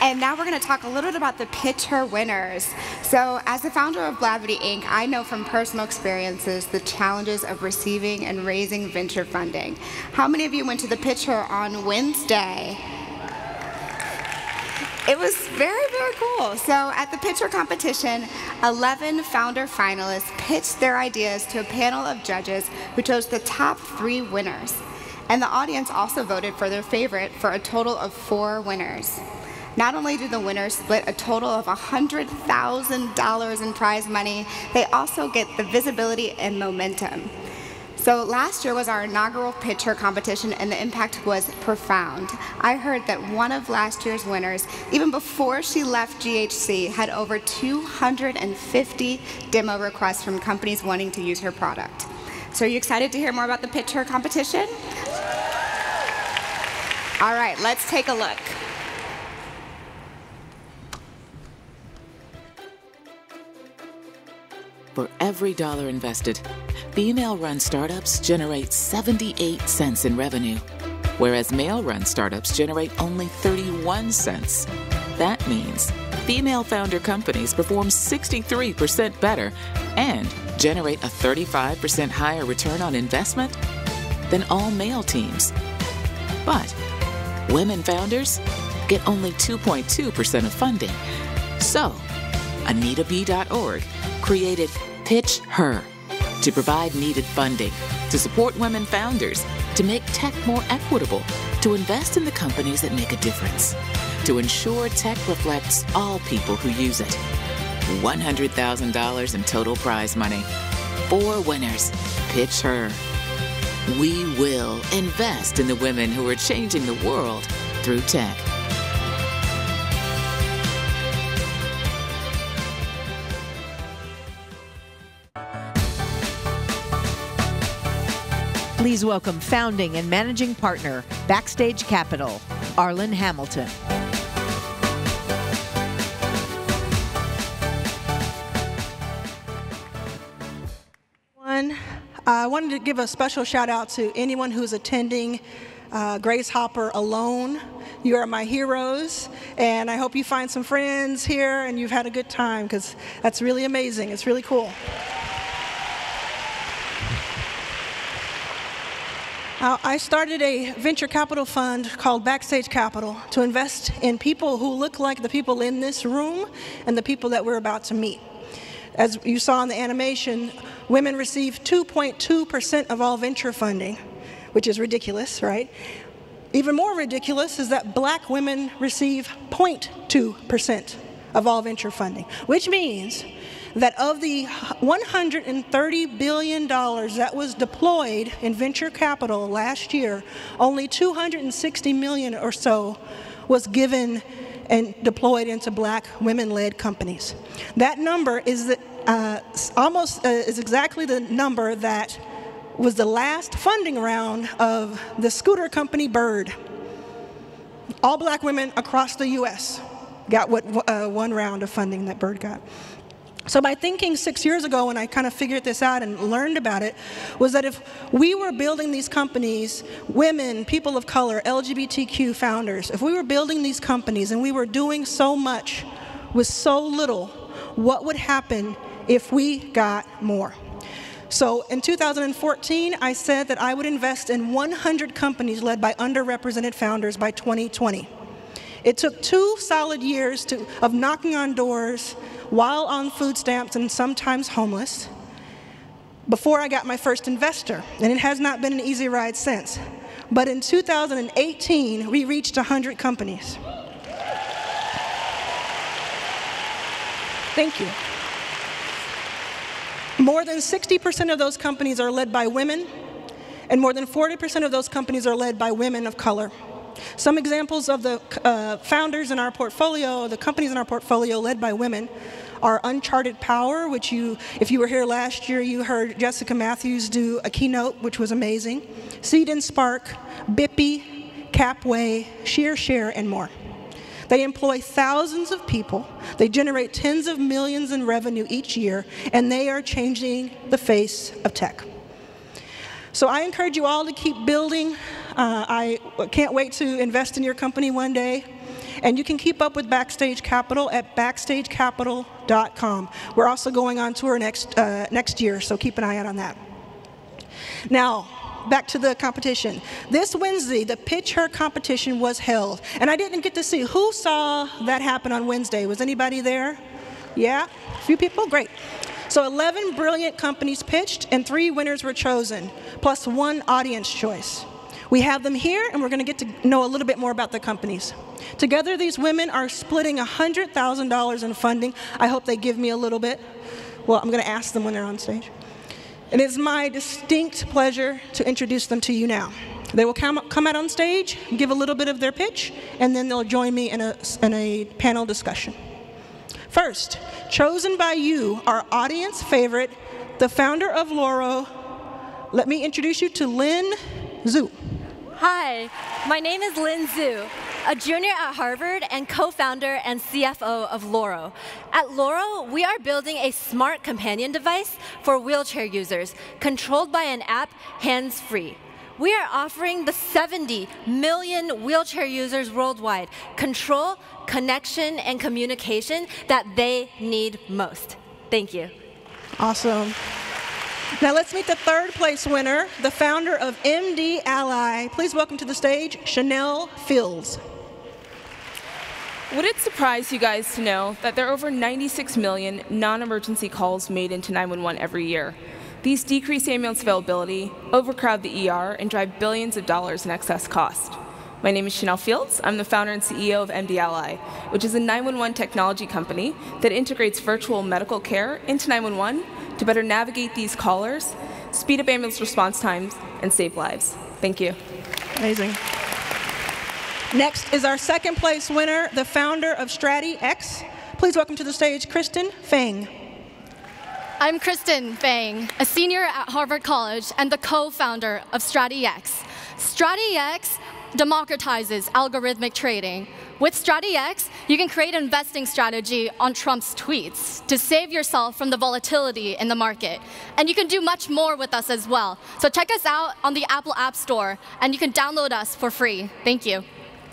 And now we're going to talk a little bit about the PitcHER winners. So as the founder of Blavity Inc., I know from personal experiences the challenges of receiving and raising venture funding. How many of you went to the PitcHER on Wednesday? It was very, very cool. So at the PitcHER competition, 11 founder finalists pitched their ideas to a panel of judges who chose the top 3 winners. And the audience also voted for their favorite for a total of 4 winners. Not only did the winners split a total of $100,000 in prize money, they also get the visibility and momentum. So last year was our inaugural PitcHER competition, and the impact was profound. I heard that one of last year's winners, even before she left GHC, had over 250 demo requests from companies wanting to use her product. So are you excited to hear more about the PitcHER competition? All right, let's take a look. For every dollar invested, female-run startups generate 78 cents in revenue, whereas male-run startups generate only 31 cents. That means female founder companies perform 63% better and generate a 35% higher return on investment than all male teams. But women founders get only 2.2% of funding. So, AnitaB.org created PitcHER to provide needed funding, to support women founders, to make tech more equitable, to invest in the companies that make a difference, to ensure tech reflects all people who use it. $100,000 in total prize money. 4 winners. PitcHER. We will invest in the women who are changing the world through tech. Please welcome founding and managing partner, Backstage Capital, Arlan Hamilton. I wanted to give a special shout out to anyone who's attending Grace Hopper alone. You are my heroes, and I hope you find some friends here and you've had a good time, because that's really amazing. It's really cool. I started a venture capital fund called Backstage Capital to invest in people who look like the people in this room and the people that we're about to meet. As you saw in the animation, women receive 2.2% of all venture funding, which is ridiculous, right? Even more ridiculous is that black women receive 0.2% of all venture funding, which means that of the $130 billion that was deployed in venture capital last year, only $260 million or so was given and deployed into black women-led companies. That number is is exactly the number that was the last funding round of the scooter company Bird. All black women across the US got one round of funding that Bird got. So my thinking 6 years ago, when I kind of figured this out and learned about it, was that if we were building these companies, women, people of color, LGBTQ founders, if we were building these companies and we were doing so much with so little, what would happen if we got more? So in 2014, I said that I would invest in 100 companies led by underrepresented founders by 2020. It took 2 solid years of knocking on doors while on food stamps and sometimes homeless before I got my first investor, and it has not been an easy ride since. But in 2018, we reached 100 companies. Thank you. More than 60% of those companies are led by women, and more than 40% of those companies are led by women of color. Some examples of the founders in our portfolio, the companies in our portfolio led by women, are Uncharted Power, which if you were here last year, you heard Jessica Matthews do a keynote, which was amazing. Seed and Spark, Bippy, Capway, ShearShare, and more. They employ thousands of people, they generate tens of millions in revenue each year, and they are changing the face of tech. So I encourage you all to keep building. I can't wait to invest in your company one day. And you can keep up with Backstage Capital at backstagecapital.com. We're also going on tour next year, so keep an eye out on that. Now, back to the competition. This Wednesday, the PitcHER competition was held. And I didn't get to see who saw that happen on Wednesday. Was anybody there? Yeah? A few people? Great. So 11 brilliant companies pitched, and 3 winners were chosen, plus 1 audience choice. We have them here, and we're going to get to know a little bit more about the companies. Together, these women are splitting $100,000 in funding. I hope they give me a little bit. Well, I'm going to ask them when they're on stage. It is my distinct pleasure to introduce them to you now. They will come out on stage, give a little bit of their pitch, and then they'll join me in a panel discussion. First, chosen by you, our audience favorite, the founder of Loro. Let me introduce you to Lynn Zhu. Hi, my name is Lynn Zhu, a junior at Harvard and co-founder and CFO of Loro. At Loro, we are building a smart companion device for wheelchair users, controlled by an app, hands-free. We are offering the 70 million wheelchair users worldwide control, connection, and communication that they need most. Thank you. Awesome. Now let's meet the 3rd place winner, the founder of MD Ally. Please welcome to the stage, Chanel Fields. Would it surprise you guys to know that there are over 96 million non-emergency calls made into 911 every year? These decrease ambulance availability, overcrowd the ER, and drive billions of dollars in excess cost. My name is Chanel Fields. I'm the founder and CEO of MD Ally, which is a 911 technology company that integrates virtual medical care into 911 to better navigate these callers, speed up ambulance response times, and save lives. Thank you. Amazing. Next is our 2nd place winner, the founder of StratiX. Please welcome to the stage, Kristen Fang. I'm Kristen Fang, a senior at Harvard College and the co-founder of StratiX. StratiX democratizes algorithmic trading. With StratiX, you can create an investing strategy on Trump's tweets to save yourself from the volatility in the market. And you can do much more with us as well. So check us out on the Apple App Store, and you can download us for free. Thank you.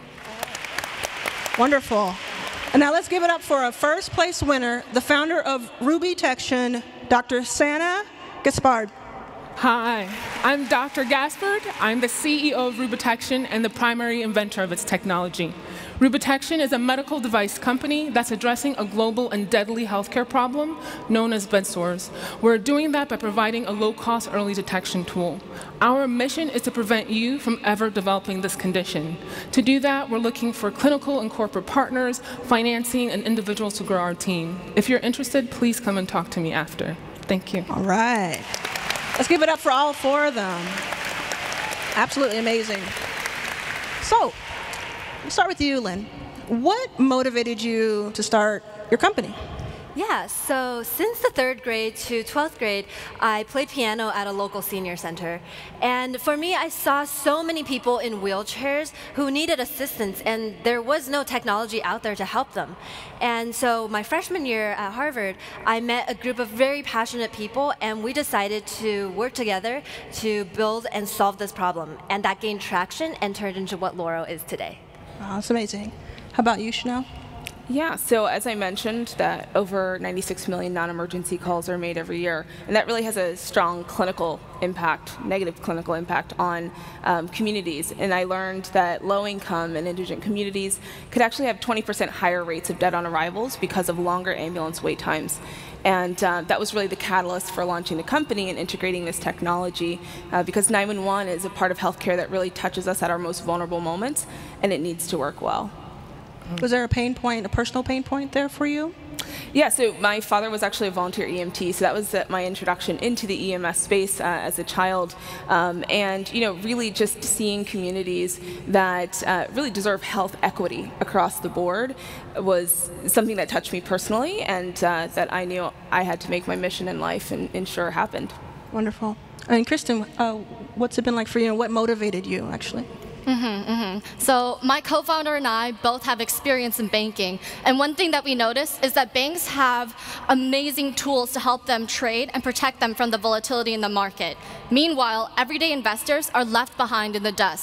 Wonderful. And now let's give it up for our 1st place winner, the founder of Ruby Detection, Dr. Sana Gaspard. Hi, I'm Dr. Gaspard. I'm the CEO of Rubetection and the primary inventor of its technology. Rubetection is a medical device company that's addressing a global and deadly healthcare problem known as bed sores. We're doing that by providing a low-cost early detection tool. Our mission is to prevent you from ever developing this condition. To do that, we're looking for clinical and corporate partners, financing, and individuals to grow our team. If you're interested, please come and talk to me after. Thank you. All right. Let's give it up for all 4 of them. Absolutely amazing. So, let's start with you, Lynn. What motivated you to start your company? Yeah, so since the 3rd grade to 12th grade, I played piano at a local senior center. And for me, I saw so many people in wheelchairs who needed assistance, and there was no technology out there to help them. And so my freshman year at Harvard, I met a group of very passionate people, and we decided to work together to build and solve this problem. And that gained traction and turned into what Loro is today. Oh, that's amazing. How about you, Chanel? Yeah, so as I mentioned, that over 96 million non-emergency calls are made every year, and that really has a strong clinical impact, negative clinical impact on communities. And I learned that low-income and indigent communities could actually have 20% higher rates of dead on arrivals because of longer ambulance wait times. And that was really the catalyst for launching the company and integrating this technology, because 911 is a part of healthcare that really touches us at our most vulnerable moments, and it needs to work well. Was there a pain point, a personal pain point there for you? Yeah, so my father was actually a volunteer EMT, so that was my introduction into the EMS space as a child. And really just seeing communities that really deserve health equity across the board was something that touched me personally, and that I knew I had to make my mission in life and ensure happened. Wonderful. And Kristen, what's it been like for you, and what motivated you, actually? So my co-founder and I both have experience in banking, and one thing that we noticed is that banks have amazing tools to help them trade and protect them from the volatility in the market. Meanwhile, everyday investors are left behind in the dust.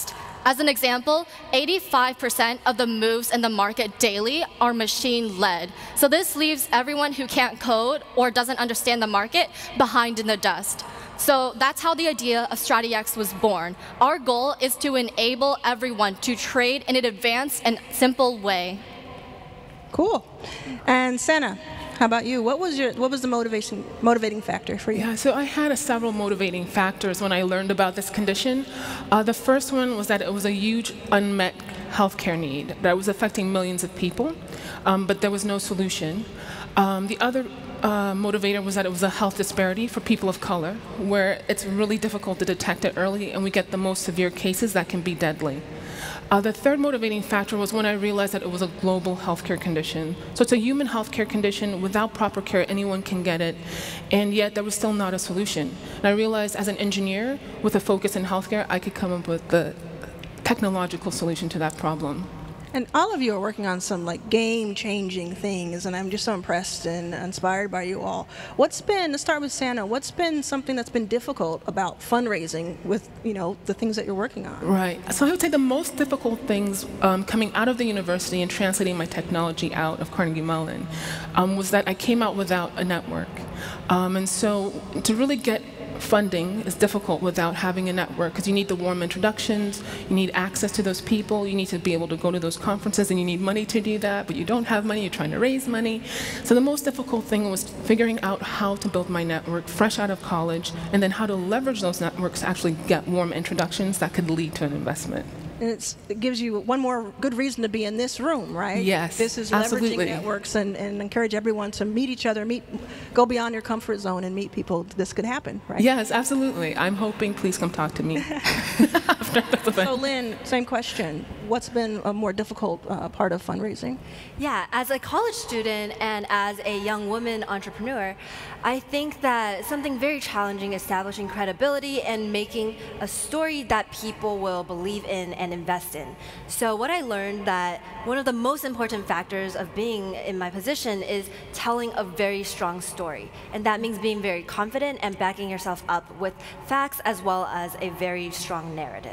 As an example, 85% of the moves in the market daily are machine-led. So this leaves everyone who can't code or doesn't understand the market behind in the dust. So that's how the idea of StratiX was born. Our goal is to enable everyone to trade in an advanced and simple way. Cool. And Senna, how about you? What was the motivating factor for you? Yeah, so I had several motivating factors when I learned about this condition. The first one was that it was a huge unmet healthcare need that was affecting millions of people, but there was no solution. The other motivator was that it was a health disparity for people of color, where it's really difficult to detect it early, and we get the most severe cases that can be deadly. The third motivating factor was when I realized that it was a global healthcare condition. So it's a human healthcare condition. Without proper care, anyone can get it, and yet there was still not a solution. And I realized as an engineer with a focus in healthcare, I could come up with the technological solution to that problem. And all of you are working on some like game-changing things, and I'm just so impressed and inspired by you all. Let's start with Santa. What's been something that's been difficult about fundraising with, the things that you're working on? Right. So I would say the most difficult things coming out of the university and translating my technology out of Carnegie Mellon was that I came out without a network. And so to really get funding is difficult without having a network, because you need the warm introductions, you need access to those people, you need to be able to go to those conferences, and you need money to do that, but you don't have money, you're trying to raise money. So the most difficult thing was figuring out how to build my network fresh out of college, and then how to leverage those networks to actually get warm introductions that could lead to an investment. And it gives you one more good reason to be in this room, right? Yes, this is absolutely. Leveraging networks and encourage everyone to meet each other, go beyond your comfort zone and meet people. This could happen, right? Yes, absolutely. I'm hoping, please come talk to me. So Lynn, same question. What's been a more difficult part of fundraising? Yeah, as a college student and as a young woman entrepreneur, I think that something very challenging is establishing credibility and making a story that people will believe in and invest in. So what I learned that one of the most important factors of being in my position is telling a very strong story. And that means being very confident and backing yourself up with facts as well as a very strong narrative.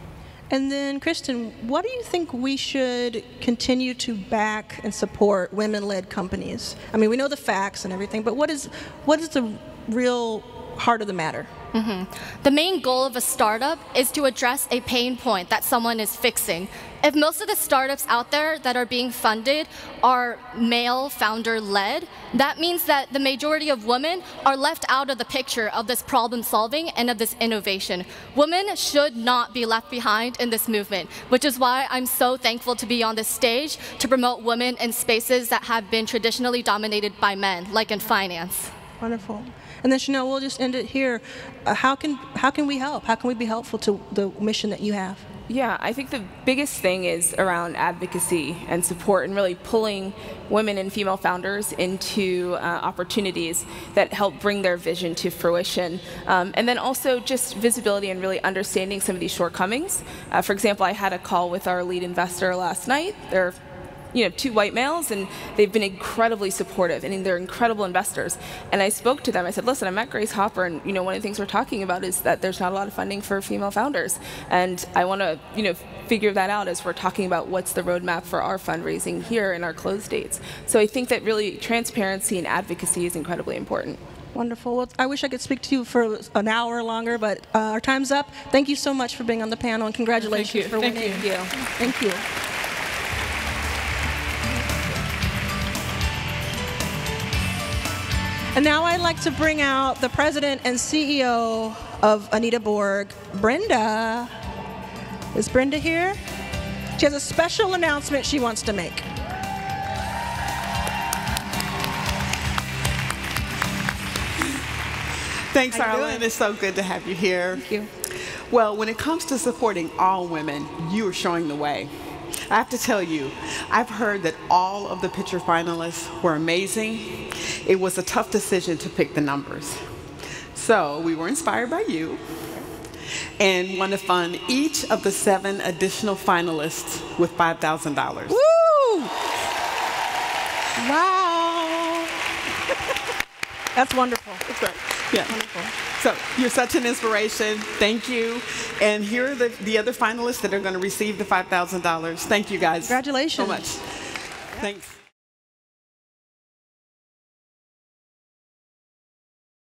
And then, Kristen, what do you think we should continue to back and support women-led companies? I mean, we know the facts and everything, but what is the real heart of the matter? The main goal of a startup is to address a pain point that someone is fixing. If most of the startups out there that are being funded are male founder-led, that means that the majority of women are left out of the picture of this problem solving and of this innovation. Women should not be left behind in this movement, which is why I'm so thankful to be on this stage to promote women in spaces that have been traditionally dominated by men, like in finance. Wonderful. And then, Chanel, we'll just end it here. How can we help? How can we be helpful to the mission that you have? Yeah, I think the biggest thing is around advocacy and support, and really pulling women and female founders into opportunities that help bring their vision to fruition. And then also just visibility and really understanding some of these shortcomings. For example, I had a call with our lead investor last night. They're two white males, and they've been incredibly supportive, and they're incredible investors. And I spoke to them. I said, listen, I'm at Grace Hopper, and one of the things we're talking about is that there's not a lot of funding for female founders. And I want to figure that out as we're talking about what's the roadmap for our fundraising here and our close dates. So I think that really transparency and advocacy is incredibly important. Wonderful. Well, I wish I could speak to you for an hour longer, but our time's up. Thank you so much for being on the panel, and congratulations for winning. Thank you. Thank you. And now I'd like to bring out the president and CEO of Anita Borg, Brenda. Is Brenda here? She has a special announcement she wants to make. Thanks, Arlan. It's so good to have you here. Thank you. Well, when it comes to supporting all women, you are showing the way. I have to tell you, I've heard that all of the PitcHER finalists were amazing. It was a tough decision to pick the numbers. So we were inspired by you and want to fund each of the 7 additional finalists with $5,000. Woo! Wow! That's wonderful. That's right. Yeah. Wonderful. So you're such an inspiration. Thank you. And here are the other finalists that are going to receive the $5,000. Thank you guys Congratulations. so much. Thanks.